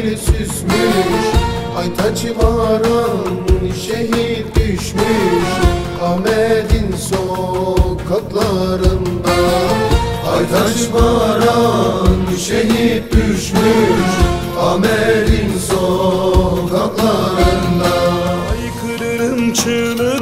süsmüş. Aytaç varan şehit düşmüş Ahmet'in sokaklarında. Aytaç varan şehit düşmüş Ahmet'in sokaklarında. Haykırırım çığlık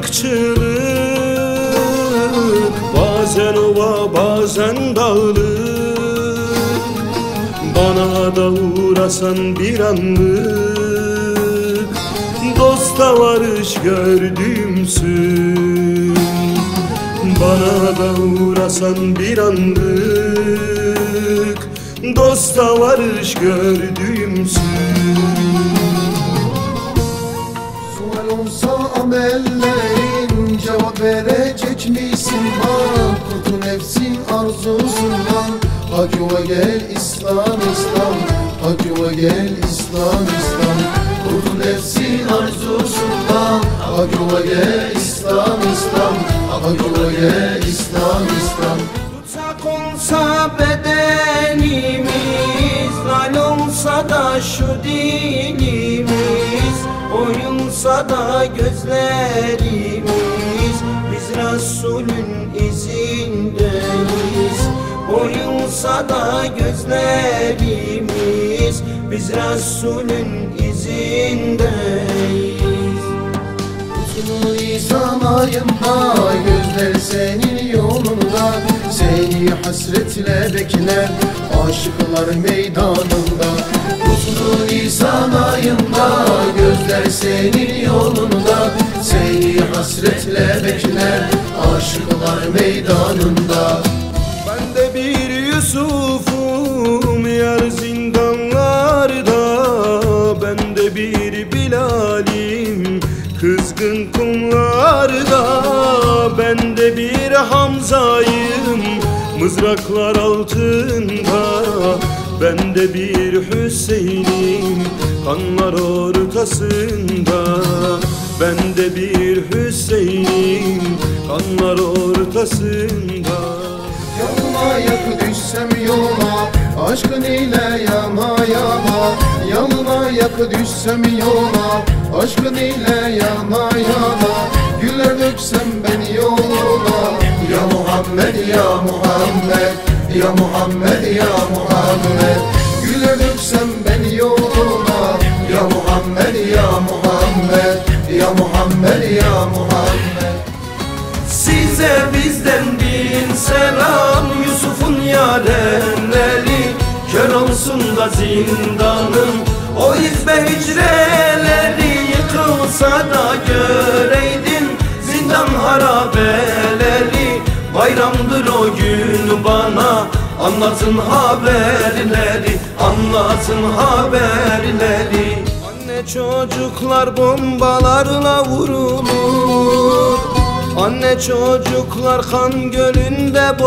çığlık, bazen ova bazen dağlık. Bana da uğrasan bir anlık, dosta varış gördüğümsün. Bana da uğrasan bir anlık, dosta varış gördüğümsün. Sual olsa amellerin cevap verecek misin? Bak kurtu nefsin arzusundan. Hak yola gel İslam İslam, hak yola gel İslam İslam. Kurtu nefsin arzusundan. Hak yola gel İslam İslam, hak yola gel İslam İslam. Tutsak olsa bedenimiz, lal olsa da şu dilimiz, oyulsa da gözlerimiz, biz Resulün izindeyiz. Oyulsa da gözlerimiz, biz Resulün izindeyiz. Uzun lisan ayında, gözler senin yolunda. Seni hasretle bekler aşıklar meydanında. Uzun lisan ayında, gözler senin yolunda. Seni hasretle bekler aşıklar meydanında. Ben de bir Yusuf'um yar zindanlarda, ben de bir Bilal'im kızgın kumlarda, ben de bir Hamza'yım mızraklar altında, ben de bir Hüseyin'im kanlar ortasında, ben de bir Hüseyin'im kanlar ortasında. Yanıma yakı düşsem yola, aşkın ile yana yana. Yanıma yakı düşsem yola, aşkın ile yana yana. Güller döksem ben yoluna. Ya Muhammed ya Muhammed, ya Muhammed ya Muhammed. Güller döksem ben yoluna. Ya Muhammed ya Muhammed, ya Muhammed ya Muhammed. Size bizden bin selam, Yusuf'un yarenleri. Kör olsun da zindanın o izbe hücreleri. Yıkılsa da göreydin zindan harabeleri. Bayramdır o gün bana anlatın haberleri, anlatın haberleri. Anne çocuklar bombalarla vurulur, anne çocuklar kan gölünde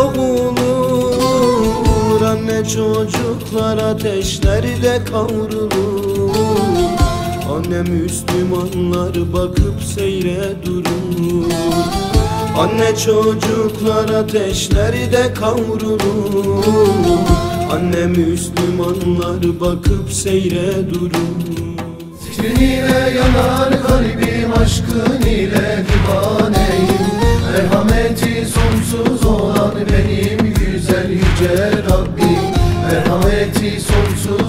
boğulur, anne çocuklar ateşlerde kavrulur. Anne Müslümanlar bakıp seyre durur, anne çocuklar ateşlerde kavrulur, anne Müslümanlar bakıp seyre durur. Zikrin ile yanar kalbim, aşkın ile divaneyim. Merhameti sonsuz olan benim güzel yüce Rabbim. Merhameti sonsuz